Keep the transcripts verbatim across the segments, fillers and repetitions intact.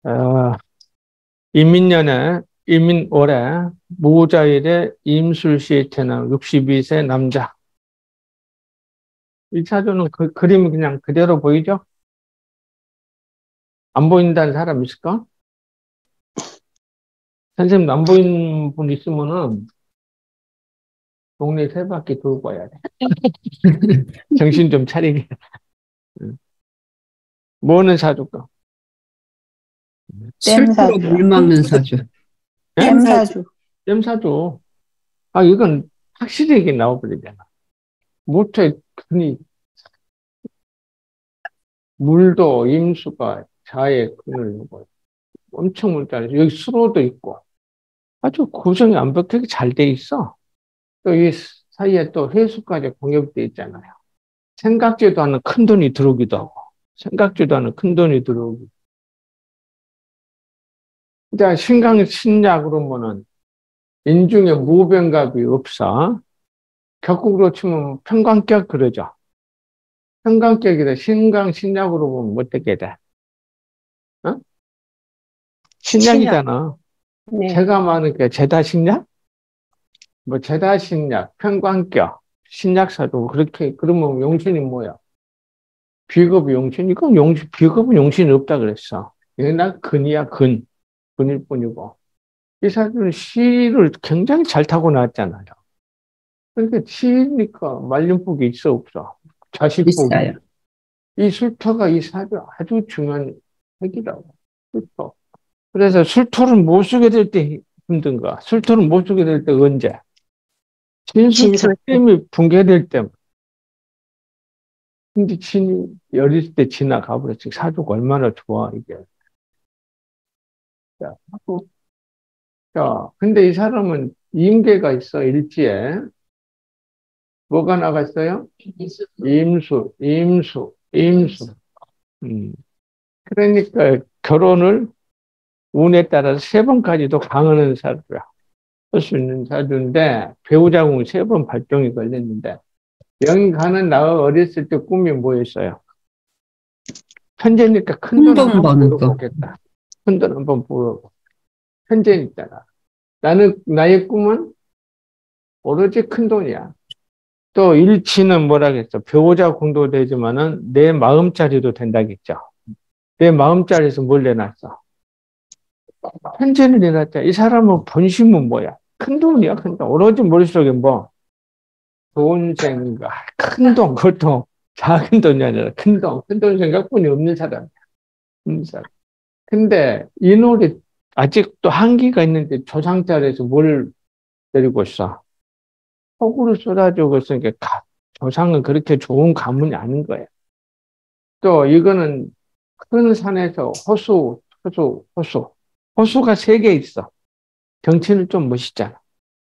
어, 임민년에, 임민월에, 무자일에 임술시에 태어난 육십이 세 남자. 이 사주는 그 그림이 그냥 그대로 보이죠? 안 보인다는 사람 있을까? 선생님 안 보이는 분 있으면은 동네 세 바퀴 돌고 와야 돼. 정신 좀 차리게. 응. 뭐는 사줄까? 술토로 물 땜사주요. 막는 사주. 예? 땜사주. 잼 사줘. 아, 이건 확실히 이게 나와버리잖아. 모토에 흔히 물도 임수가 자의 끈을 이고 엄청 물자리 여기 수로도 있고 아주 구성이 완벽하게 잘 돼 있어. 또 이 사이에 또 회수까지 공급돼 있잖아요. 생각지도 않은 큰 돈이 들어오기도 하고 생각지도 않은 큰 돈이 들어오고. 이제 신강 신약 그러면은 인중에 무병갑이 없어. 격국으로 치면 평관격 그러죠. 평관격이다. 신강 신약으로 보면 어떻게 돼? 어? 신약. 신약이잖아. 네. 제가 많으니까 제다 신약? 뭐 제다 신약, 평관격, 신약사도 그렇게 그러면 용신이 뭐야? 비겁이 용신? 이건 용신, 비겁은 용신이 없다 그랬어. 얘는 근이야 근, 근일 뿐이고. 이 사람은 시를 굉장히 잘 타고 나왔잖아요. 그러니까 시니까 말년복이 있어 없어? 자식복이. 있어요. 이 술토가 이 사주 아주 중요한 핵이라고. 술토. 그래서 술토를 못 쓰게 될 때 힘든가? 술토를 못 쓰게 될 때 언제? 진술토 진술. 댐이 붕괴될 때. 근데 진이 어릴 때 지나가 버렸지. 사주가 얼마나 좋아, 이게. 자, 하고, 자, 근데 이 사람은 임계가 있어, 일지에. 뭐가 나갔어요? 임수, 임수, 임수. 음. 그러니까 결혼을 운에 따라서 세 번까지도 강하는 사주야. 할 수 있는 사주인데, 배우자궁 세 번 발동이 걸렸는데, 여기 가는 나가 어렸을 때 꿈이 뭐였어요? 천재니까 큰 돈 혼돈 한번 버는 거. 벌어보겠다. 큰 돈 한번 벌어보고. 천재니까. 나는, 나의 꿈은 오로지 큰 돈이야. 또 일치는 뭐라겠어? 배우자 궁도 되지만은 내 마음자리도 된다겠죠. 내 마음자리에서 뭘 내놨어? 천재를 내놨자. 이 사람은 본심은 뭐야? 큰 돈이야, 큰 돈. 오로지 머릿속에 뭐, 돈 생각, 큰 돈, 그것도 작은 돈이 아니라 큰 돈, 큰 돈 생각뿐이 없는 사람. 없는 사람. 근데 이 노래 아직도 한계가 있는데 조상자리에서 뭘 데리고 있어? 폭우를 쏟아주고 있으니까 가- 조상은 그렇게 좋은 가문이 아닌 거예요. 또 이거는 큰 산에서 호수, 호수, 호수. 호수가 세 개 있어. 경치는 좀 멋있잖아.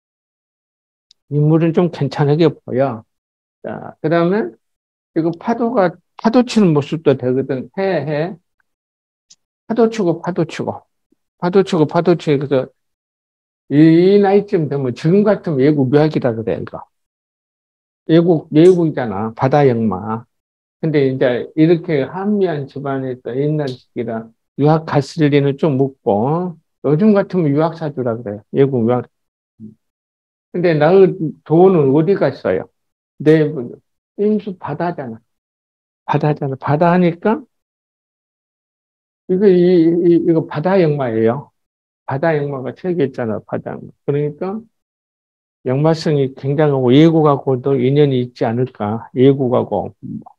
인물은 좀 괜찮게 보여. 자, 그 다음에 이거 파도가, 파도 치는 모습도 되거든. 해, 해. 파도 치고, 파도 치고. 파도 치고, 파도 치고. 그래서 이, 이 나이쯤 되면 지금 같으면 예국 묘학이라 그래, 이거. 예국, 예국이잖아. 바다 영마. 근데 이제 이렇게 한미한 집안에서 옛날 시기라 유학 갔을 리는 좀 묻고, 요즘 같으면 유학사주라 그래요. 예국 유학. 근데 나의 돈은 어디 갔어요? 내 임수 바다잖아. 바다잖아. 바다 하니까 이거 이, 이 이거 바다 역마예요. 바다 역마가 세 개 있잖아. 바다 역마. 그러니까 역마성이 굉장하고 예국하고도 인연이 있지 않을까. 예국하고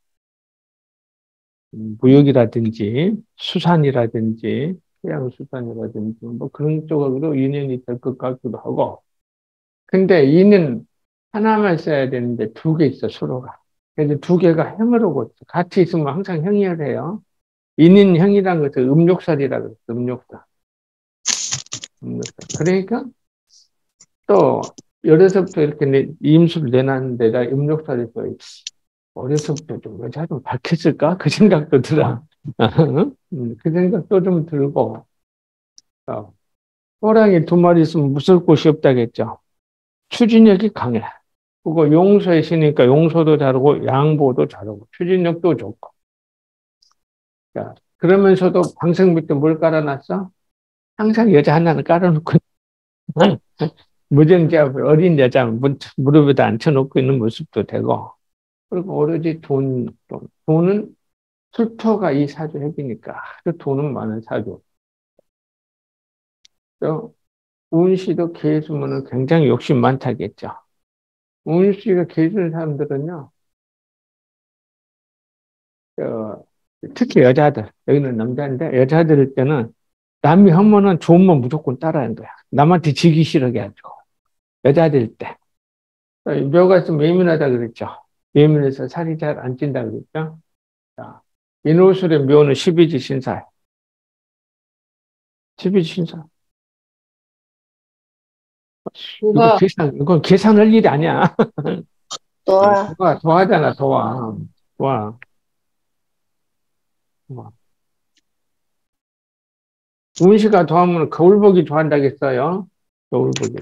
무역이라든지 수산이라든지 해양수산이라든지 뭐 그런 쪽으로 인연이 될 것 같기도 하고. 근데 이는 하나만 써야 되는데 두 개 있어, 서로가. 그래서 두 개가 행으로고 있어. 같이 있으면 항상 행이어야 인인형이라는 것은 음욕살이라 그랬어, 음욕살. 음욕살. 그러니까 또 어려서부터 이렇게 내, 임수를 내놨는데 내가 음욕살에서 어려서부터 좀 여자 좀 밝혔을까? 그 생각도 들어. 음, 그 생각도 좀 들고. 어, 호랑이 두 마리 있으면 무서울 곳이 없다겠죠. 추진력이 강해. 그거 용서에 쉬니까 용서도 잘하고 양보도 잘하고 추진력도 좋고. 그러면서도 방생 밑에 뭘 깔아놨어? 항상 여자 하나는 깔아놓고, 무정자 어린 여자 무릎에다 앉혀놓고 있는 모습도 되고, 그리고 오로지 돈, 돈. 돈은 술토가 이 사주 핵이니까 아주 돈은 많은 사주. 또, 우은 씨도 개수면은 굉장히 욕심 많다겠죠. 우은 씨가 개수는 사람들은요, 저, 특히 여자들, 여기는 남자인데, 여자들 때는 남이 하면은 좋으면 무조건 따라하는 거야. 남한테 지기 싫어게 해가지고. 여자들 때. 묘가 좀 예민하다 그랬죠. 예민해서 살이 잘 안 찐다 그랬죠. 자, 인호술의 묘는 십이지 신살. 십이지 신살. 이거 누가 계산, 이건 계산할 일이 아니야. 또 도와, 도와잖아, 도와. 도와. 도와. 운시가 도하면 거울보기 좋아한다겠어요. 거울보기.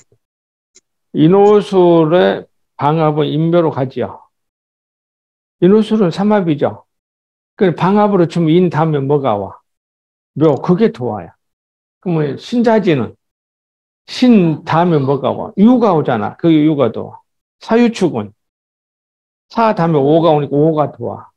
인호술의 방합은 인묘로 가지요. 인호술은 삼합이죠. 그 방합으로 치면 인 다음에 뭐가 와? 묘, 그게 도와요. 그러면 신자지는 신 다음에 뭐가 와? 유가 오잖아. 그게 유가 도와. 사유축은 사 다음에 오가 오니까 오가 도와.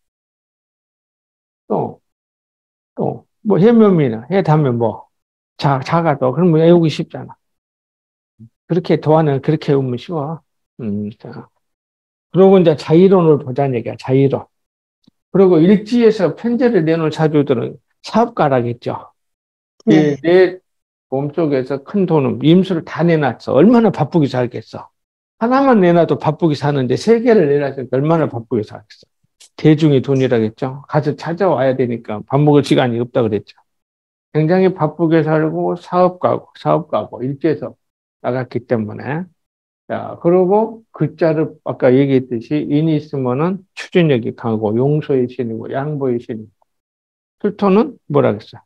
또, 또, 뭐 해묘미나 해 다음에 뭐? 자, 자가 도 그러면 외우기 쉽잖아. 그렇게 도와는 그렇게 외우면 쉬워. 음, 자. 그리고 이제 자의론을 보자는 얘기야. 자의론. 그리고 일지에서 편제를 내놓은 사주들은 사업가라겠죠. 이 네. 내 몸속에서 큰 돈은 임수를 다 내놨어. 얼마나 바쁘게 살겠어. 하나만 내놔도 바쁘게 사는데 세 개를 내놨으니까 얼마나 바쁘게 살겠어. 대중의 돈이라겠죠. 가서 찾아와야 되니까 밥 먹을 시간이 없다 그랬죠. 굉장히 바쁘게 살고 사업가고 사업가고 일지에서 나갔기 때문에 자, 그리고 글자를 아까 얘기했듯이 인이 있으면은 추진력이 강하고 용서의 신이고 양보의 신이고 술토는 뭐라 그랬어?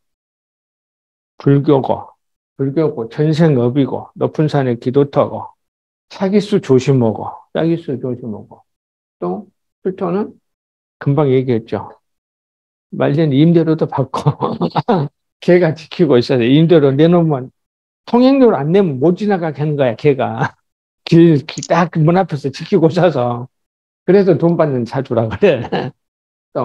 불교고 불교고 전생업이고 높은 산의 기도터고 사기수 조심하고 사기수 조심하고 또 술토는 금방 얘기했죠. 말년 임대료도 받고 걔가 지키고 있어야 돼. 임대료 내놓으면 통행료를 안 내면 못 지나가게 하는 거야. 걔가 길 딱 문 앞에서 지키고 있어서 그래서 돈 받는 사주라 그래. 또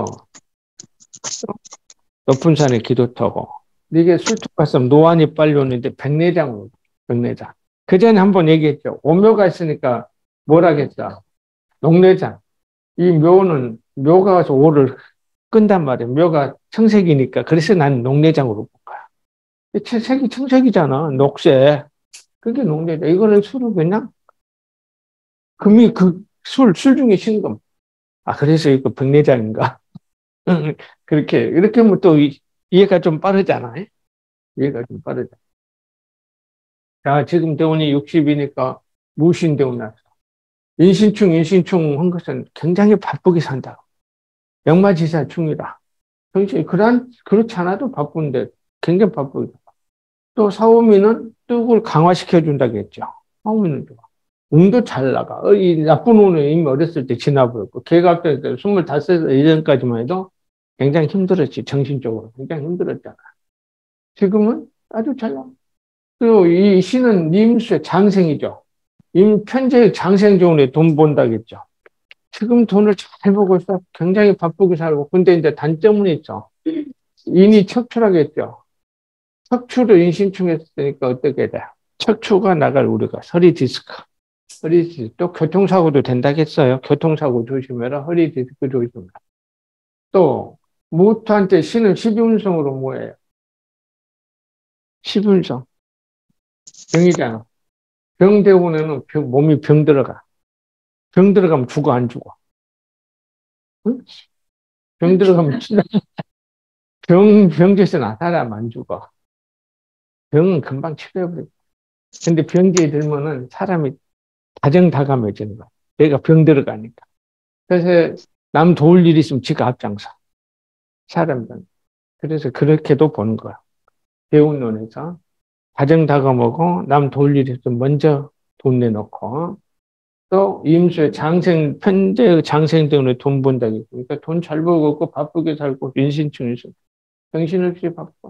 높은 산에 기도터고 이게 술집 갔으면 노안이 빨리 오는데 백내장으로 백내장. 그 전에 한번 얘기했죠. 오묘가 있으니까 뭐라겠어. 녹내장. 이 묘는 묘가 가서 오를 끈단 말이야. 묘가 청색이니까 그래서 난 녹내장으로 본 거야. 색이 청색이잖아. 녹색. 그게 녹내장. 이거는 술을 그냥 금이 그 술, 술 중에 신금. 아, 그래서 이거 백내장인가? 그렇게, 이렇게 하면 또 이- 이해가 좀 빠르잖아. 이해가 좀 빠르죠. 자, 지금 대운이 육십이니까 무신대운 났어. 인신충, 인신충 한 것은 굉장히 바쁘게 산다. 역마지사 충이다. 굉장히, 그런, 그렇지 않아도 바쁜데 굉장히 바쁘게. 또 사오미는 뜻을 강화시켜준다겠죠. 사오미는 좋아. 운도 잘 나가. 어, 이 나쁜 운은 이미 어렸을 때 지나버렸고, 걔가 때 스물다섯 이전까지만 해도 굉장히 힘들었지, 정신적으로. 굉장히 힘들었잖아. 지금은 아주 잘 나가. 그리고 이 신은 임수의 장생이죠. 임, 편제 장생 좋은에 돈 번다겠죠. 지금 돈을 잘 벌고 있어. 굉장히 바쁘게 살고. 근데 이제 단점은 있죠. 인이 척출하겠죠. 척추를 인신충했으니까 어떻게 돼? 척추가 나갈 우려가 허리 디스크. 허리 디스크. 또 교통사고도 된다겠어요. 교통사고 조심해라. 허리 디스크 조심해라. 또 무토한테 신은 십이운성으로 뭐예요? 십이운성. 병이잖아. 병 대운에는 병, 몸이 병 들어가. 병 들어가면 죽어 안 죽어? 응? 병 들어가면 병 병제에서 나 사람 안 죽어. 병은 금방 치료해버려. 근데 병기에 들면은 사람이 다정다감해지는 거야. 내가 병 들어가니까. 그래서 남 도울 일이 있으면 지가 앞장서. 사람들은. 그래서 그렇게도 보는 거야. 배운론에서 다정다감하고 남 도울 일이 있으면 먼저 돈 내놓고 또 임수의 장생, 편제 장생 등으로 돈 번다고. 그러니까 돈 잘 벌고 바쁘게 살고 인신충이 있어. 정신없이 바빠.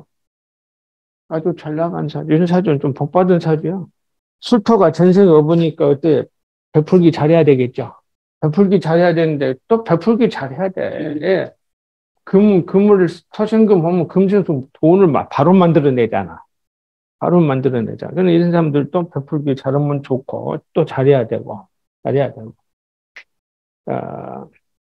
아주 잘 나간 사주. 이런 사주는 좀 복받은 사주야. 술토가 전생에 업으니까 어때? 베풀기 잘해야 되겠죠. 베풀기 잘해야 되는데 또 베풀기 잘해야 돼. 예. 금, 금을, 터생금 하면 금생수 돈을 막 바로 만들어내잖아. 바로 만들어내자. 그러니까 이런 사람들도 베풀기 잘하면 좋고, 또 잘해야 되고, 잘해야 되고. 아,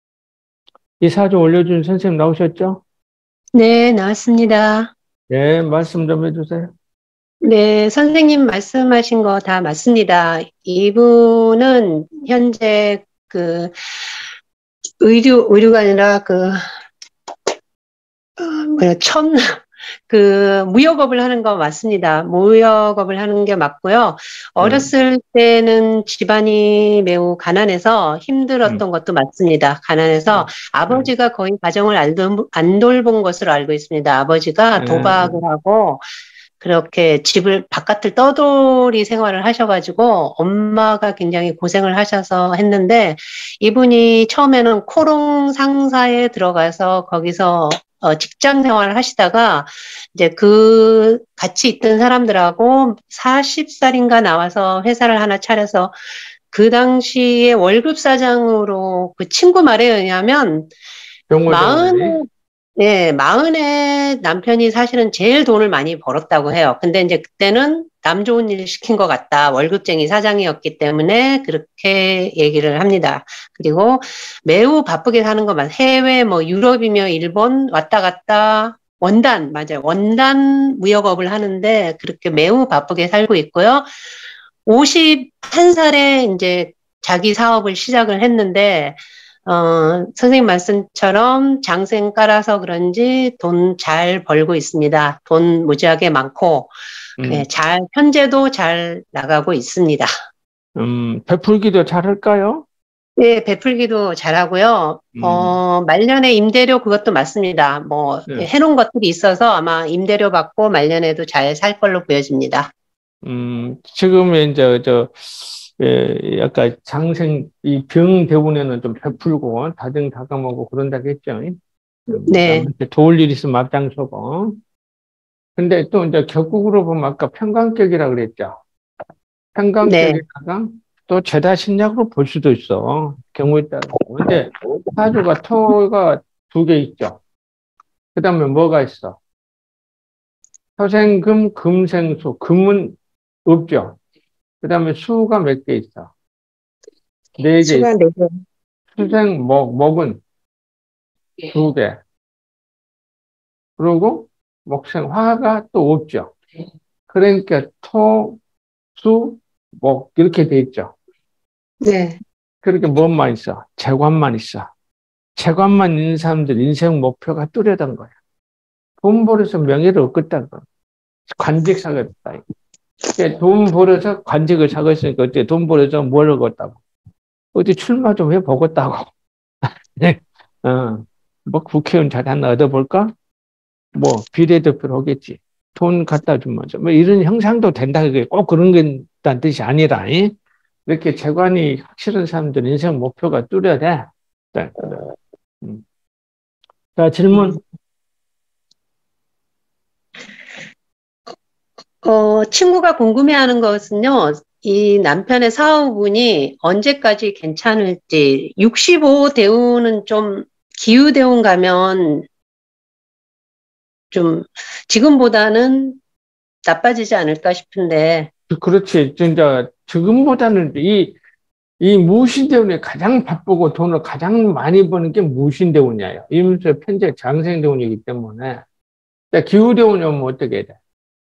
이 사주 올려준 선생님 나오셨죠? 네, 나왔습니다. 예, 말씀 좀 해주세요. 네, 선생님 말씀하신 거 다 맞습니다. 이분은 현재 그 의류, 의류가 아니라 그, 어, 뭐야, 천, 그 무역업을 하는 거 맞습니다. 무역업을 하는 게 맞고요. 음, 어렸을 때는 집안이 매우 가난해서 음, 힘들었던 것도 맞습니다. 가난해서 음, 음, 아버지가 거의 가정을 안, 돌- 안 돌본 것으로 알고 있습니다. 아버지가 도박을 음, 하고 그렇게 집을 바깥을 떠돌이 생활을 하셔가지고 엄마가 굉장히 고생을 하셔서 했는데 이분이 처음에는 코롱 상사에 들어가서 거기서 어, 직장 생활을 하시다가 이제 그 같이 있던 사람들하고 마흔 살인가 나와서 회사를 하나 차려서 그 당시에 월급 사장으로 그 친구 말에 의하면 병호정원이, 마흔에 네, 마흔에 남편이 사실은 제일 돈을 많이 벌었다고 해요. 근데 이제 그때는 남 좋은 일 시킨 것 같다. 월급쟁이 사장이었기 때문에 그렇게 얘기를 합니다. 그리고 매우 바쁘게 사는 것만 해외 뭐 유럽이며 일본 왔다 갔다 원단, 맞아요. 원단 무역업을 하는데 그렇게 매우 바쁘게 살고 있고요. 오십일 살에 이제 자기 사업을 시작을 했는데 어, 선생님 말씀처럼 장생 깔아서 그런지 돈 잘 벌고 있습니다. 돈 무지하게 많고, 예, 음, 잘, 현재도 잘 나가고 있습니다. 음, 베풀기도 잘할까요? 예, 베풀기도 잘하고요. 음, 어, 말년에 임대료 그것도 맞습니다. 뭐, 네. 해놓은 것들이 있어서 아마 임대료 받고 말년에도 잘 살 걸로 보여집니다. 음, 지금의 이제, 저, 예, 약간 장생, 이 병 대운에는 좀 베풀고, 다정다감하고 그런다고 했죠. 음, 네, 남한테 도울 일 있으면 앞장서고. 근데 또 이제 격국으로 보면 아까 평강격이라 그랬죠. 네, 평강격에다가 또 죄다 신약으로 볼 수도 있어. 경우에 따라서. 근데 사주가 토가 두 개 있죠. 그 다음에 뭐가 있어? 토생금, 금생수. 금은 없죠. 그 다음에 수가 몇 개 있어? 네 개 있어. 수가 네 개. 수생, 목, 목은 두 개. 그리고 목생, 화가 또 없죠. 그러니까 토, 수, 목 이렇게 돼 있죠. 네, 그렇게 뭐만 있어? 재관만 있어. 재관만 있는 사람들 인생 목표가 뚜렷한 거야. 돈 벌어서 명예를 얻겠다는 거야. 관직 사겠다. 그러니까 돈 벌어서 관직을 사겠으니까 어때? 돈 벌어서 뭘 얻었다고? 어디 출마 좀 해보겠다고. 어, 뭐 국회의원 잘 하나 얻어볼까? 뭐 비례대표로 하겠지. 돈 갖다 주면서 뭐 이런 형상도 된다. 그게 꼭 그런 건 뜻이 아니라. 이? 이렇게 재관이 확실한 사람들 인생 목표가 뚜렷해. 네, 그래. 음. 자, 질문. 어, 친구가 궁금해하는 것은요, 이 남편의 사업운이 언제까지 괜찮을지, 육십오 대운은 좀, 기후 대운 가면 좀, 지금보다는 나빠지지 않을까 싶은데, 그렇지. 진짜 지금보다는 이, 이 무신대운이 가장 바쁘고 돈을 가장 많이 버는 게 무신대운이에요. 이면서 편제 장생대운이기 때문에. 자, 기후대운이 오면 어떻게 돼?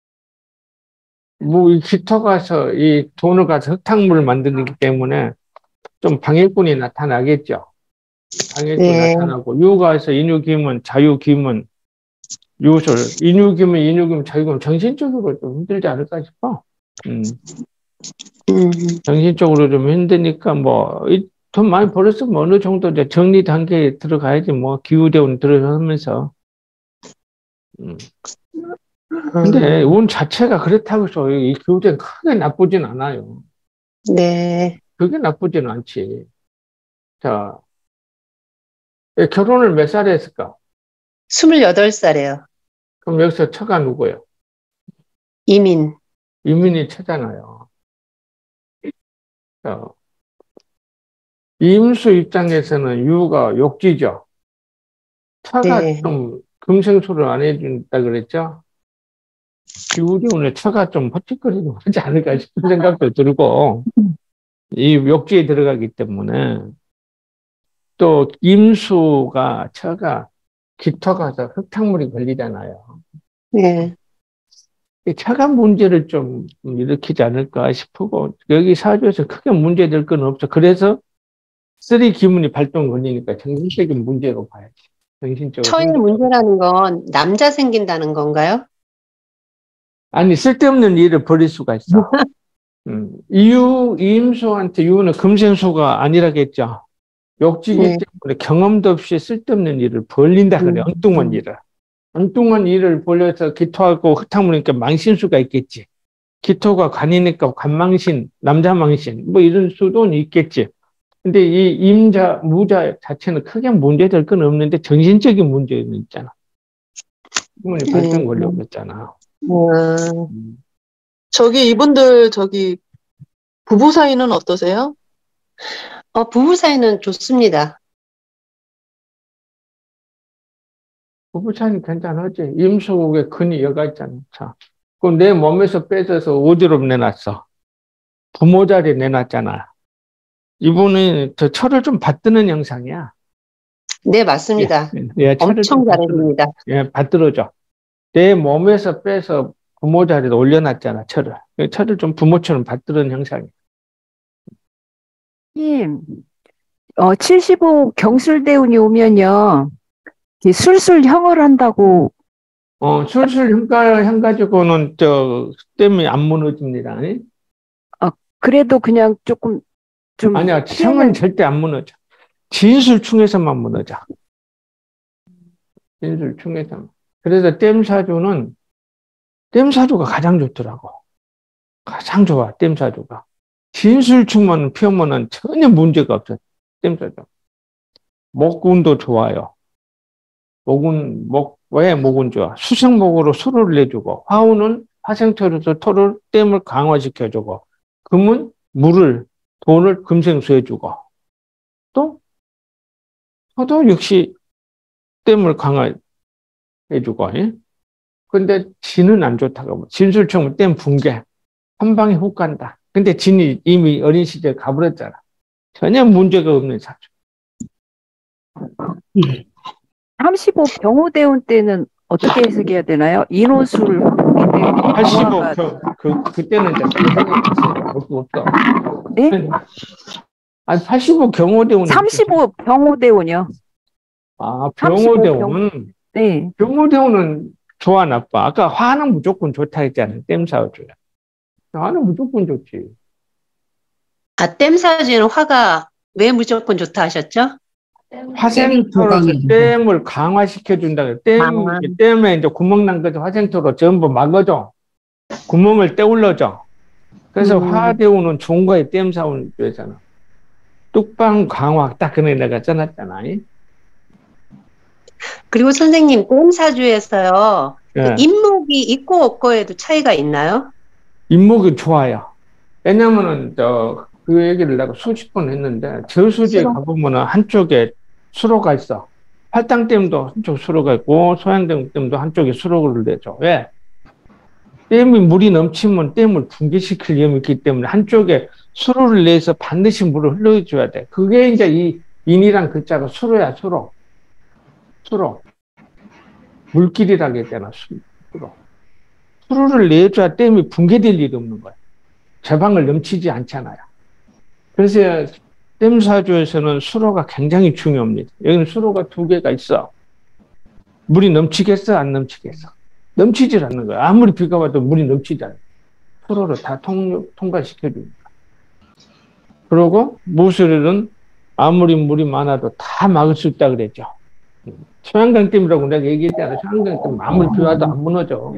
뭐, 이 기토 가서 이 돈을 가서 흙탕물을 만드기 때문에 좀 방해꾼이 나타나겠죠. 방해꾼 네, 나타나고, 유가에서 인유기면, 자유기면, 유술, 인유기면, 인유기면, 자유기면 정신적으로 좀 힘들지 않을까 싶어. 음, 음, 정신적으로 좀 힘드니까 뭐, 이 돈 많이 벌었으면 어느 정도 이제 정리 단계에 들어가야지 뭐, 기후대운 들어가면서. 음. 근데 음, 운 자체가 그렇다고 해서 이 기후대는 크게 나쁘진 않아요. 네, 그게 나쁘진 않지. 자, 예, 결혼을 몇 살에 했을까? 스물여덟 살이에요. 그럼 여기서 처가 누구예요? 이민. 이민이 처잖아요. 어, 임수 입장에서는 유가 욕지죠. 처가 네. 좀 금생소를 안 해준다 그랬죠? 기울이 오늘 처가 좀 헛짓거리고 하지 않을까 싶은 생각도 들고, 이 욕지에 들어가기 때문에, 또 임수가, 처가 깃터가서 흙탕물이 걸리잖아요. 네. 이 처가 문제를 좀 일으키지 않을까 싶고, 여기 사주에서 크게 문제될 건 없어. 그래서 쓰리 기문이 발동 걸리니까 정신적인 문제로 봐야지. 정신적으로. 처의 문제라는 건 남자 생긴다는 건가요? 아니, 쓸데없는 일을 벌일 수가 있어. 음, 이유, 이임수한테 유는 금생수가 아니라겠죠. 욕지기 네. 때문에 경험도 없이 쓸데없는 일을 벌린다 그래. 음, 엉뚱한 음. 일을. 엉뚱한 일을 벌려서 기토하고 흙탕물이니까 망신수가 있겠지. 기토가 관이니까 관망신, 남자망신, 뭐 이런 수도 있겠지. 근데 이 임자, 무자 자체는 크게 문제될 건 없는데 정신적인 문제는 있잖아. 부모님 발병 네. 걸려버렸잖아. 음. 음. 저기 이분들 저기 부부 사이는 어떠세요? 어, 부부 사이는 좋습니다. 부부 차이는 괜찮았지. 임수국에 근이 여가 있잖아. 자, 그럼 내 몸에서 빼져서 어디로 내놨어? 부모 자리에 내놨잖아. 이분은 저 철을 좀 받드는 형상이야. 네, 맞습니다. 예, 예, 철을 엄청 좀 받들어, 잘해줍니다. 예, 받들어줘. 내 몸에서 빼서 부모 자리에 올려놨잖아, 철을. 철을 좀 부모처럼 받드는 형상이야. 님, 어, 칠십오 경술대운이 오면요, 이렇게 술술 형을 한다고. 어, 술술 형가, 형 가지고는 저, 때문에 안 무너집니다. 아니? 어, 그래도 그냥 조금 좀 아니야, 피해는- 형은 절대 안 무너져. 진술충에서만 무너져. 진술충에서만. 그래서 댐사주는, 댐사주가 가장 좋더라고. 가장 좋아, 댐사주가. 진술충만 피우면은 전혀 문제가 없어, 댐사주. 목운도 좋아요. 목은, 목, 왜 목은 좋아? 수생목으로 수로를 내주고, 화우는 화생토로서 토를, 댐을 강화시켜주고, 금은 물을, 돈을 금생수해주고, 또, 토도 역시 댐을 강화해주고, 예? 근데 진은 안 좋다고. 진술충은 댐 붕괴. 한 방에 훅 간다. 근데 진이 이미 어린 시절에 가버렸잖아. 전혀 문제가 없는 사주. 삼십오 경호대운 때는 어떻게 해석해야 되나요? 인호술 팔십오, 경화가- 그, 그, 그때는 이제 별거 없어. 네? 아니, 팔십오 경호대원. 삼십오 경호대운이요. 아, 삼십오 병호대원은, 네. 병호대원은 좋아, 나빠. 아까 화는 무조건 좋다 했잖아요. 땜사주야. 화는 무조건 좋지. 아, 댐사주에는 화가 왜 무조건 좋다 하셨죠? 화생토로서 댐을 강화시켜준다. 그래. 댐, 아. 댐에 이제 구멍 난 거죠. 화생토로 전부 막아줘. 구멍을 떼울러줘. 그래서 음. 화대우는 좋은 거에 댐 사오는 거잖아. 뚝방 강화 딱 그네 내가 써놨잖아. 그리고 선생님, 댐사주에서요, 예. 그 인목이 있고 없고에도 차이가 있나요? 인목이 좋아요. 왜냐면은, 저, 그 얘기를 내가 수십 번 했는데, 저수지에 수로. 가보면은 한쪽에 수로가 있어. 팔당댐도 한쪽 수로가 있고, 소양댐도 한쪽에 수로를 내줘. 왜? 댐이 물이 넘치면 댐을 붕괴시킬 위험이 있기 때문에 한쪽에 수로를 내서 반드시 물을 흘러줘야 돼. 그게 이제 이 인이란 글자가 수로야, 수로. 수로. 물길이라고 했잖아, 수로. 수로를 내줘야 댐이 붕괴될 일이 없는 거야. 제방을 넘치지 않잖아요. 그래서 댐사주에서는 수로가 굉장히 중요합니다. 여기는 수로가 두 개가 있어. 물이 넘치겠어? 안 넘치겠어? 넘치질 않는 거야. 아무리 비가 와도 물이 넘치지 않아. 수로를 다 통, 통과시켜줍니다. 그리고 무술은 아무리 물이 많아도 다 막을 수 있다 그랬죠. 소양강댐이라고 내가 얘기했잖아. 소양강댐 아무리 비 와도 안 무너져.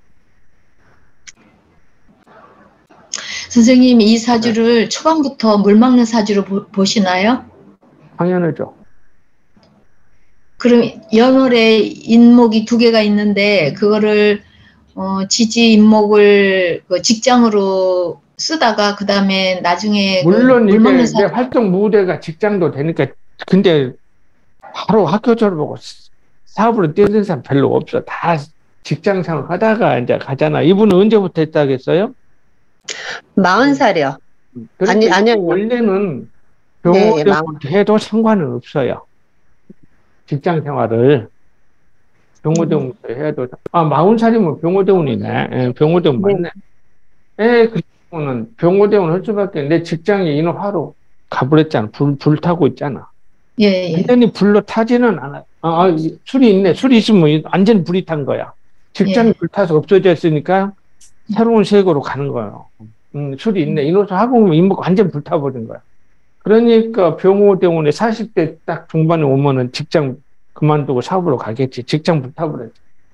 선생님, 이 사주를 초반부터 물 막는 사주로 보, 보시나요? 당연하죠. 그럼 연월에 인목이 두 개가 있는데 그거를 어, 지지 인목을 그 직장으로 쓰다가 그 다음에 나중에 물론 그 물 먹는 이게 내 사 활동 무대가 직장도 되니까 근데 바로 학교 졸업하고 사업으로 뛰는 사람 별로 없어. 다 직장 생활 하다가 이제 가잖아. 이분은 언제부터 했다겠어요? 마흔 살이요. 아니, 그러니까 아니요. 원래는 네, 병원에 마흔. 해도 상관은 없어요. 직장 생활을 병호대원부터 해도 아 마흔 살이면 병호대원이네. 예, 병호대원 네. 맞네. 예, 그러면 병호대원 할 수밖에. 내 직장에 인호하러 가버렸잖아. 불, 불 타고 있잖아. 예, 예. 완전히 불로 타지는 않아. 아, 아, 술이 있네. 술이 있으면 완전히 불이 탄 거야. 직장이 예. 불타서 없어졌으니까 새로운 세계로 가는 거예요. 음, 술이 있네. 인호수 하고 오면 인목 완전 불타버린 거야. 그러니까 병호대원에 사십 대 딱 중반에 오면은 직장 그만두고 사업으로 가겠지. 직장 불타버렸지.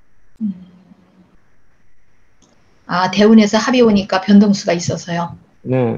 아, 대운에서 합이 오니까 변동수가 있어서요. 네.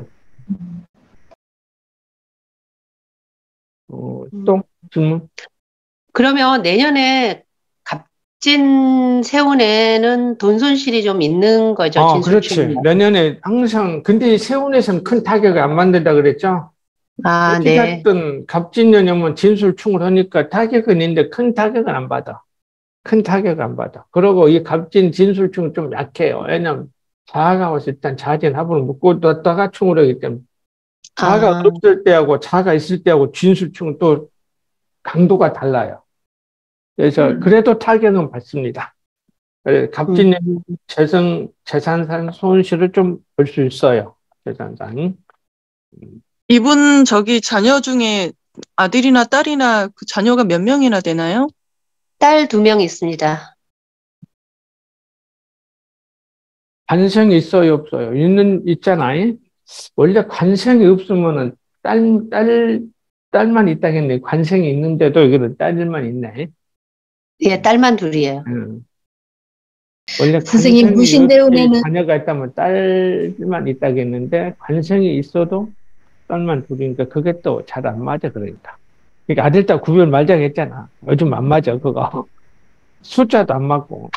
어, 또 질문? 그러면 내년에 갑진 세운에는 돈 손실이 좀 있는 거죠, 아, 그렇지. 진술충. 내년에 항상, 근데 세운에서는 큰 타격을 안 만든다 그랬죠? 아, 네. 어찌됐든 갑진년이면 진술충을 하니까 타격은 있는데 큰 타격은 안 받아. 큰 타격 안 받아. 그리고 이 갑진 진술충은 좀 약해요. 왜냐면 자가 와서 일단 자진 합을 묶고 뒀다가 충을 하기 때문에 자가 아, 없을 때하고 자가 있을 때하고 진술충은 또 강도가 달라요. 그래서 음. 그래도 타격은 받습니다. 그래서 갑진년 음. 재산, 재산상 손실을 좀 볼 수 있어요. 재산상. 이분 저기 자녀 중에 아들이나 딸이나 그 자녀가 몇 명이나 되나요? 딸 두 명 있습니다. 관성이 있어요, 없어요? 있는, 있잖아요? 원래 관성이 없으면은 딸, 딸, 딸만 있다겠네. 관성이 있는데도 여기는 딸만 있네. 예, 딸만 둘이에요. 음. 원래 선생님, 관성이 없이 무신대운에는 자녀가 있다면 딸만 있다겠는데, 관성이 있어도 딸만 둘이니까 그게 또 잘 안 맞아, 그러니까. 그러니까 아들, 딸 구별 말자고 했잖아. 요즘 안 맞아, 그거. 숫자도 안 맞고.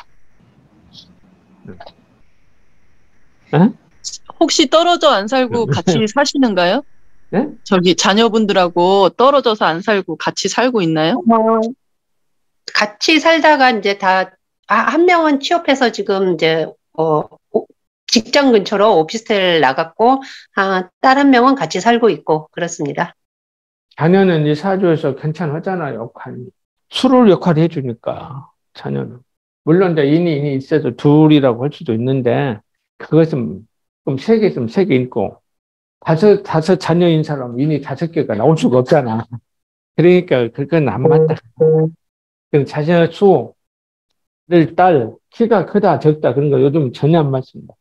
어? 혹시 떨어져 안 살고 같이 사시는가요? 네? 저기 자녀분들하고 떨어져서 안 살고 같이 살고 있나요? 같이 살다가 이제 다, 아, 한 명은 취업해서 지금 이제, 어, 오- 직장 근처로 오피스텔 나갔고, 아, 딸 한 명은 같이 살고 있고, 그렇습니다. 자녀는 이 사주에서 괜찮았잖아, 역할이. 수롤 역할을 해주니까, 자녀는. 물론 이제 인이, 인이 있어서 둘이라고 할 수도 있는데, 그것은 좀 세 개 있으면 세 개 있고, 다섯, 다섯 자녀인 사람 인이 다섯 개가 나올 수가 없잖아. 그러니까 그건 안 맞다. 그 자녀 수를 딸, 키가 크다, 적다, 그런 거 요즘 전혀 안 맞습니다.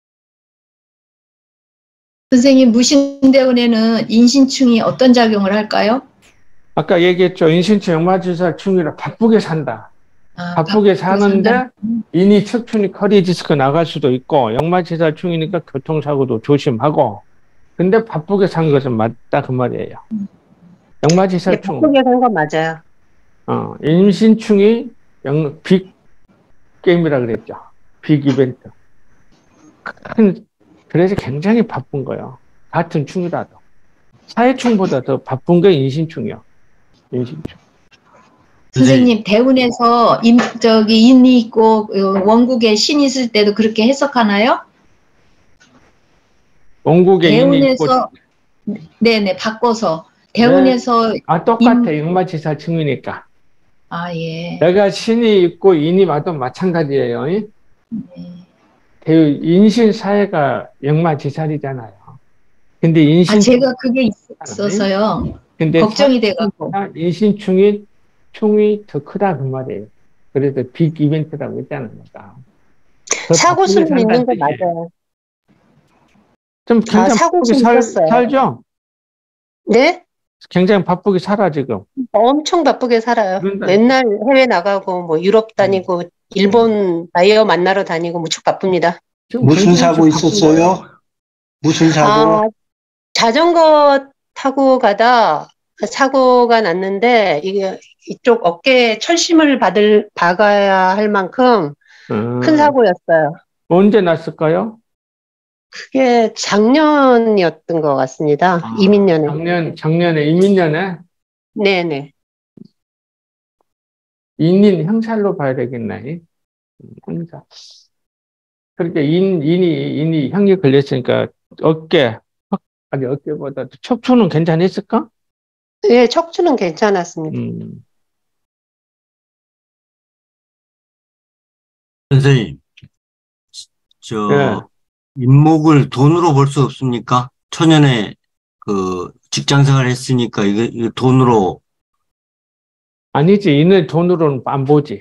선생님, 무신대운에는 인신충이 어떤 작용을 할까요? 아까 얘기했죠. 인신체 역마지살충이라 바쁘게 산다. 아, 바쁘게 사는데 산다. 인이 척춘이 커리 디스크 나갈 수도 있고 역마지살충이니까 교통사고도 조심하고 근데 바쁘게 산 것은 맞다 그 말이에요. 근데 역마지살충 바쁘게 산 건 맞아요. 어, 임신충이 영, 빅 게임이라 그랬죠. 빅 이벤트. 큰, 그래서 굉장히 바쁜 거예요. 같은 충이라도. 사회충보다 더 바쁜 게 인신충이요. 인신충. 선생님, 대운에서 인, 저기 인이 있고 어, 원국에 신이 있을 때도 그렇게 해석하나요? 원국에 인이 있고 대운에서 네네 바꿔서 대운에서 아, 똑같아. 역마지살충이니까. 아 예. 내가 신이 있고 인이 와도 마찬가지예요. 네. 대우 인신 사회가 역마지살이잖아요. 근데 아 인신 제가 그게 있어서요. 근데 걱정이 돼갖고. 인신충이 충이 더 크다 그 말이에요. 그래서 빅 이벤트라고 했다는 거다. 더 사고 바쁘게 수는 있는 산다는 거 뜻이에요. 맞아요. 좀 아, 굉장히 사고 바쁘게 수 살, 있었어요. 살죠? 네? 굉장히 바쁘게 살아 지금. 엄청 바쁘게 살아요. 그런데- 맨날 해외 나가고, 뭐, 유럽 다니고, 일본 바이어 만나러 다니고, 무척 바쁩니다. 지금 무슨 굉장히 사고 바쁜 있었어요? 거예요. 무슨 사고? 아, 자전거 타고 가다 사고가 났는데, 이게 이쪽 어깨에 철심을 받을, 박아야 할 만큼 음, 큰 사고였어요. 언제 났을까요? 그게 작년이었던 것 같습니다. 아, 이민년에. 작년, 작년에, 이민년에 네네. 인인 형살로 봐야 되겠네. 형사. 그러니까 인, 인이, 인이 형이 걸렸으니까 어깨, 아니, 어깨보다 척추는 괜찮았을까? 예, 척추는 괜찮았습니다. 음, 선생님, 예. 저, 인목을 돈으로 벌 수 없습니까? 초년에 그 직장 생활 했으니까 이거, 이거 돈으로, 아니지. 인을 돈으로는 안 보지.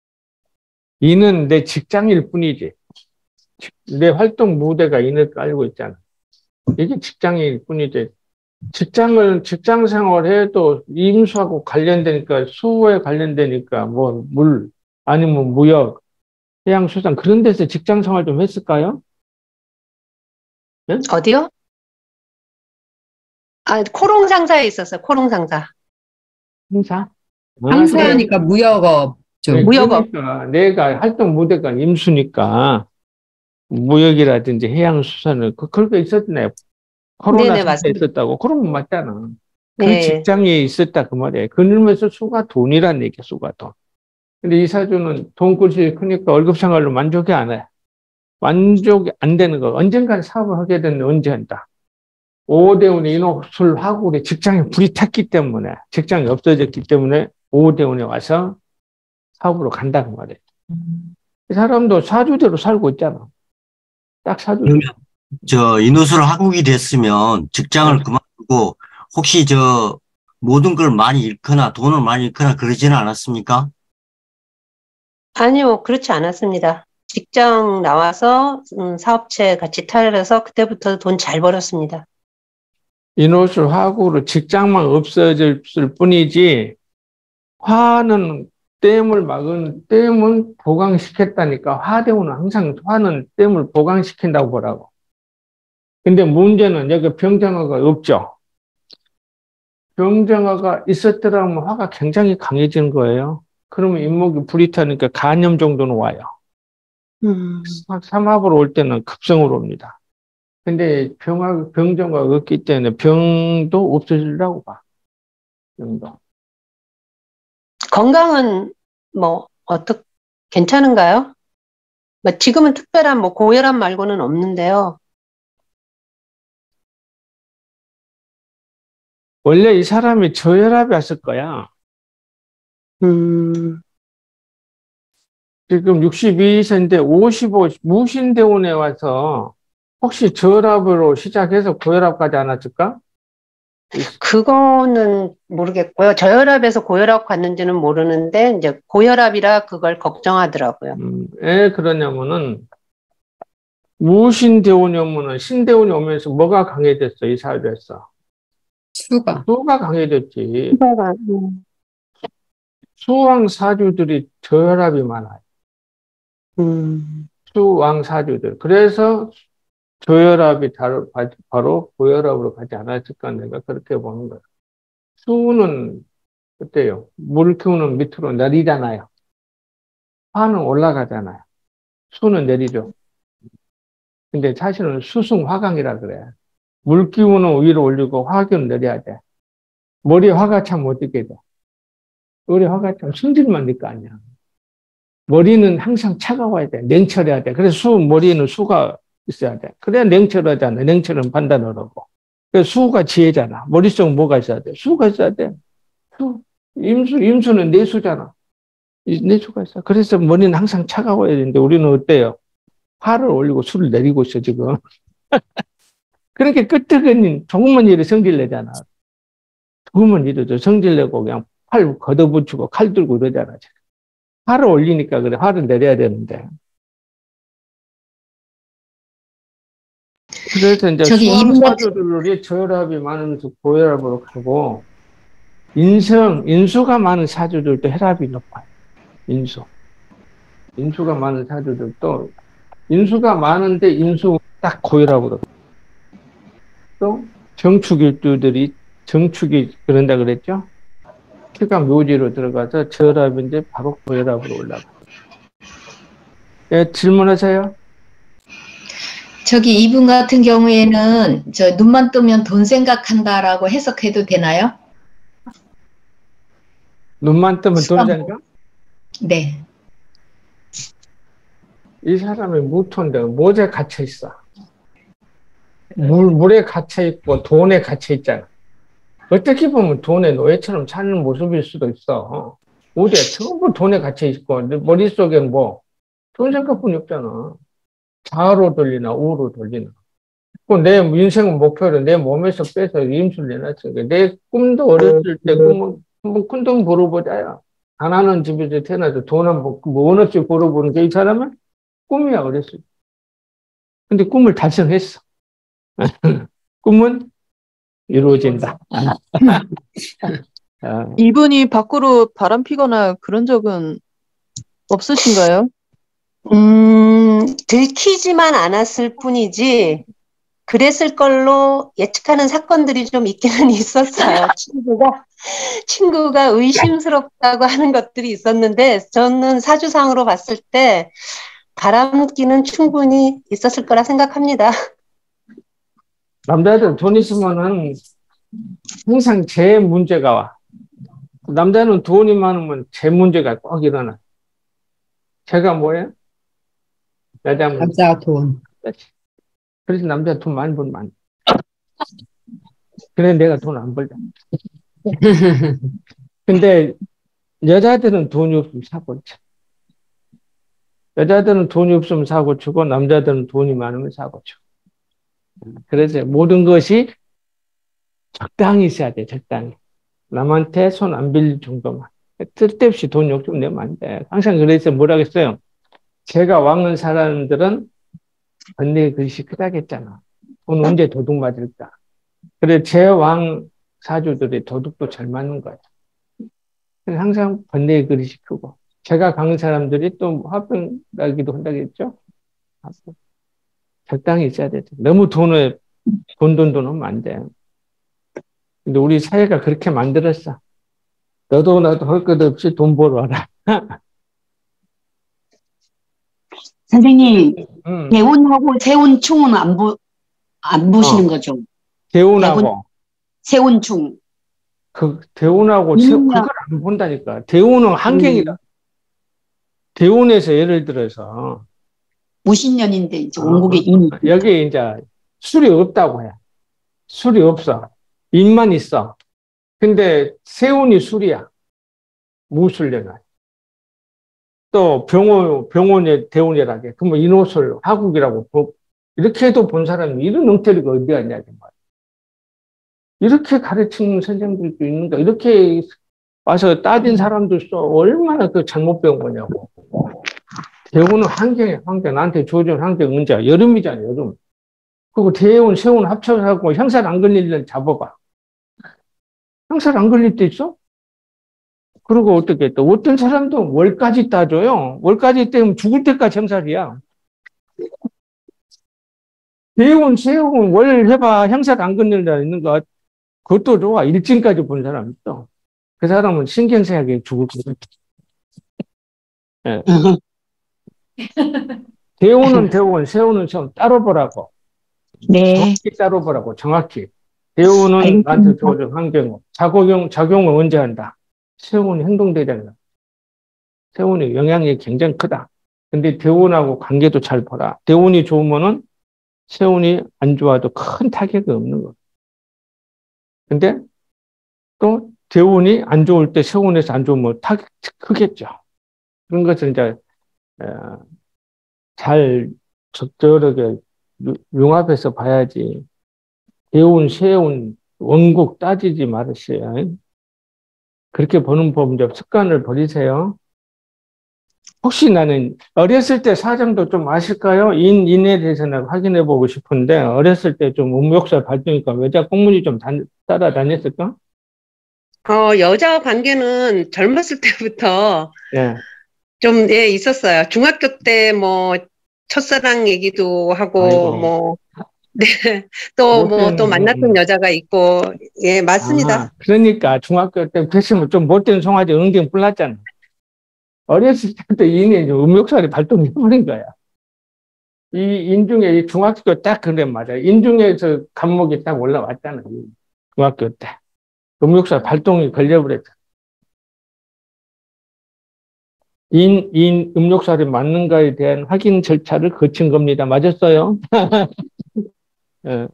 인은 내 직장일 뿐이지. 직- 내 활동 무대가 인을 깔고 있잖아. 이게 직장일 뿐이지. 직장을, 직장 생활해도 임수하고 관련되니까, 수에 관련되니까, 뭐, 물, 아니면 무역, 해양수산, 그런 데서 직장 생활 좀 했을까요? 예? 어디요? 아, 코롱 상사에 있었어요. 코롱 상사. 행사? 아, 상사니까 무역업 좀. 그래. 무역업. 그러니까 내가 활동 무대가 임수니까, 무역이라든지 해양수산을, 그, 그렇게 있었네. 코로나 네네, 상태 맞습니다. 있었다고. 그러면 맞잖아. 그 네. 직장에 있었다, 그 말이에요. 그러면서 수가 돈이란 얘기야, 수가 돈. 근데 이 사주는 돈꿀이 크니까 월급 생활로 만족이 안 해. 만족이 안 되는 거. 언젠간 사업을 하게 되는 언제 한다. 오대운이 인옥술 하고 우리 직장에 불이 탔기 때문에, 직장이 없어졌기 때문에 오대운에 와서 사업으로 간다, 그 말이에요. 이 사람도 사주대로 살고 있잖아. 딱 사주대로. 그러면 저, 인후술 하국이 됐으면 직장을 네. 그만두고 혹시 저, 모든 걸 많이 잃거나 돈을 많이 잃거나 그러지는 않았습니까? 아니요, 그렇지 않았습니다. 직장 나와서 음, 사업체 같이 차려서 그때부터 돈 잘 벌었습니다. 인옷을 화구로 직장만 없어질 뿐이지, 화는 댐을 막은, 댐은 보강시켰다니까. 화대우는 항상 화는 댐을 보강시킨다고 보라고. 근데 문제는 여기 병정화가 없죠. 병정화가 있었더라면 화가 굉장히 강해지는 거예요. 그러면 인목이 불이 타니까 간염 정도는 와요. 음. 삼합으로 올 때는 급성으로 옵니다. 근데 병화, 병정화가 없기 때문에 병도 없어지려고 봐. 병도. 건강은 뭐 어떻 괜찮은가요? 뭐 지금은 특별한 뭐 고혈압 말고는 없는데요. 원래 이 사람이 저혈압이 왔을 거야. 음. 지금 육십이 세인데 오십오, 무신대운에 와서 혹시 저혈압으로 시작해서 고혈압까지 안 왔을까? 그거는 모르겠고요. 저혈압에서 고혈압 갔는지는 모르는데 이제 고혈압이라 그걸 걱정하더라고요. 음, 왜 그러냐면은 무신대운이 오면은 신대운이 오면서 뭐가 강해졌어, 이 사주에서? 수가. 수가 강해졌지. 음. 수왕 사주들이 저혈압이 많아요. 음. 수왕 사주들. 그래서 저혈압이 바로, 바로 고혈압으로 가지 않았을까, 내가 그렇게 보는 거예요. 수는 어때요? 물 기운은 밑으로 내리잖아요. 화는 올라가잖아요. 수는 내리죠. 근데 사실은 수승화강이라 그래. 물 기운은 위로 올리고 화 기운은 내려야 돼. 머리에 화가 차면 어떻게 돼? 머리에 화가 차면 승질만 낼 거 아니야. 머리는 항상 차가워야 돼. 냉철해야 돼. 그래서 수, 머리에는 수가 있어야 돼. 그래야 냉철하잖아. 냉철은 판단을 하고. 그래서 수가 지혜잖아. 머릿속에 뭐가 있어야 돼? 수가 있어야 돼. 수. 임수, 임수는 내수잖아. 내수가 있어. 그래서 머리는 항상 차가워야 되는데 우리는 어때요? 화를 올리고 수를 내리고 있어, 지금. 그러니까 끄떡은 조금만 일에 성질 내잖아. 조금만 일에도 성질 내고 그냥 팔 걷어붙이고 칼 들고 이러잖아. 지금. 화를 올리니까 그래. 화를 내려야 되는데. 그래서 이제 저기 수험 인목- 사주들이 저혈압이 많으면서 고혈압으로 가고, 인성, 인수가 많은 사주들도 혈압이 높아요. 인수. 인수가 많은 사주들도, 인수가 많은데 인수 딱 고혈압으로. 또, 정축일주들이, 정축이 그런다 그랬죠? 피가 묘지로 들어가서 저혈압이 이제 바로 고혈압으로 올라가. 예, 질문하세요. 저기 이분 같은 경우에는 저 눈만 뜨면 돈 생각한다라고 해석해도 되나요? 눈만 뜨면 돈 수강. 생각? 네. 이 사람이 무토인데 뭐에 갇혀 있어? 물, 물에 갇혀 있고 돈에 갇혀 있잖아. 어떻게 보면 돈의 노예처럼 사는 모습일 수도 있어. 어디에 전부 돈에 갇혀 있고 머릿속엔 뭐 돈 생각뿐이 없잖아. 좌로 돌리나 우로 돌리나. 내 인생 목표를 내 몸에서 빼서 임수를 내놨으니까 내 꿈도 어렸을 때 꿈은 한번 큰 돈 벌어보자야. 가난한 집에서 태어나서 돈 한번 원 없이 벌어보는 게 이 사람은 꿈이야, 어렸을 때. 근데 꿈을 달성했어. 꿈은 이루어진다. 아, 이분이 밖으로 바람 피거나 그런 적은 없으신가요? 음, 들키지만 않았을 뿐이지, 그랬을 걸로 예측하는 사건들이 좀 있기는 있었어요. 친구가, 친구가 의심스럽다고 하는 것들이 있었는데, 저는 사주상으로 봤을 때, 바람기는 충분히 있었을 거라 생각합니다. 남자들 돈 있으면은 항상 제 문제가 와. 남자는 돈이 많으면 제 문제가 꼭 일어나. 제가 뭐예요? 여자 문제. 여자 돈. 그래서 남자 돈 많이 벌면 안 돼. 그래 내가 돈 안 벌자. 근데 여자들은 돈이 없으면 사고 쳐. 여자들은 돈이 없으면 사고 치고 남자들은 돈이 많으면 사고 쳐. 그래서 모든 것이 적당히 있어야 돼. 적당히. 남한테 손 안 빌릴 정도만. 쓸데없이 돈 욕심 내면 안 돼. 항상 그래서 뭐라 그랬어요? 제가 왕은 사람들은 언니의 그릇이 크다겠잖아. 돈 언제 도둑 맞을까? 그래, 제 왕 사주들이 도둑도 잘 맞는 거야. 그래서 항상 번뇌의 그릇이 크고. 제가 강한 사람들이 또 화병 나기도 한다겠죠? 적당히 있어야 돼. 너무 돈을, 돈, 돈, 돈 하면 안 돼. 근데 우리 사회가 그렇게 만들었어. 너도 나도 할 것 없이 돈 벌어라. 선생님, 응. 대운하고 세운충은 안, 보, 안 보시는 어. 거죠? 대운하고. 세운충. 그, 대운하고, 세, 음, 그걸 안 본다니까. 대운은 환경이다. 음, 대운에서 예를 들어서, 무신년인데 이제 어, 원국에 인이. 여기 이제 술이 없다고 해. 술이 없어. 인만 있어. 근데 세운이 술이야. 무술년은. 또 병원, 병원의 대운이라게. 그러면 인호술, 하국이라고. 보- 이렇게 해도 본 사람이 이런 엉터리가 어디 갔냐. 말이야. 이렇게 가르치는 선생님들도 있는가. 이렇게 와서 따진 사람도 있어. 얼마나 그 잘못 배운 거냐고. 대운은 환경이야, 환경. 나한테 주어진 환경 문제야. 여름이잖아, 여름. 그리고 대운, 세운 합쳐서 하고 형살 안 걸릴 일 잡아봐. 형살 안 걸릴 때 있어? 그리고 어떻게 또 어떤 사람도 월까지 따줘요. 월까지 때면 죽을 때까지 형살이야. 대운, 세운, 월 해봐. 형살 안 걸릴다 있는 거. 그것도 좋아. 일진까지 본 사람 있어. 그 사람은 신경쇠약에 죽을 거거든. 예. 대운은 대운, 세운은 세운 따로 보라고. 네, 정확히 따로 보라고, 정확히. 대운은 알겠습니다. 나한테 주어진 환경, 작용, 작용을 언제 한다? 세운이 행동대장이다. 세운이 영향이 굉장히 크다. 근데 대운하고 관계도 잘 보라. 대운이 좋으면은 세운이 안 좋아도 큰 타격이 없는 거. 근데 또 대운이 안 좋을 때 세운에서 안 좋으면 타격이 크겠죠. 그런 것을 이제, 어, 잘 적절하게 융합해서 봐야지. 대운, 세운, 원국 따지지 말으세요. 그렇게 보는 법, 이제 습관을 버리세요. 혹시 나는 어렸을 때 사정도 좀 아실까요? 인, 인에 대해서는 확인해 보고 싶은데, 어렸을 때 좀 음욕살 발동이니까 외자 공문이 좀 다, 따라다녔을까? 어, 여자 관계는 젊었을 때부터 예. 좀, 예, 있었어요. 중학교 때 뭐, 첫사랑 얘기도 하고, 아이고. 뭐, 또 뭐 또 못된, 만났던 음, 여자가 있고, 예, 맞습니다. 아, 그러니까 중학교 때 됐으면 좀 못된 송아지 은경 불났잖아. 어렸을 때부터 이인의 음욕살이 발동해버린 거야. 이 인중에, 이 중학교 딱 그래 맞아. 인중에서 감목이 딱 올라왔잖아. 중학교 때. 음욕살 발동이 걸려버렸어. 인, 인 음욕살이 맞는가에 대한 확인 절차를 거친 겁니다. 맞았어요? 예.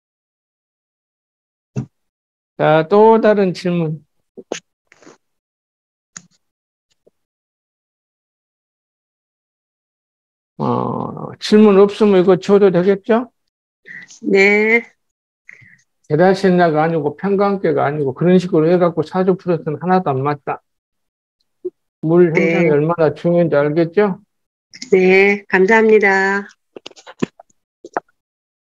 자, 또 다른 질문. 어, 질문 없으면 이거 지워도 되겠죠? 네, 계다신나가 아니고 평관계가 아니고 그런 식으로 해갖고 사주 플러스는 하나도 안 맞다. 물 형성이 네, 얼마나 중요한지 알겠죠? 네, 감사합니다.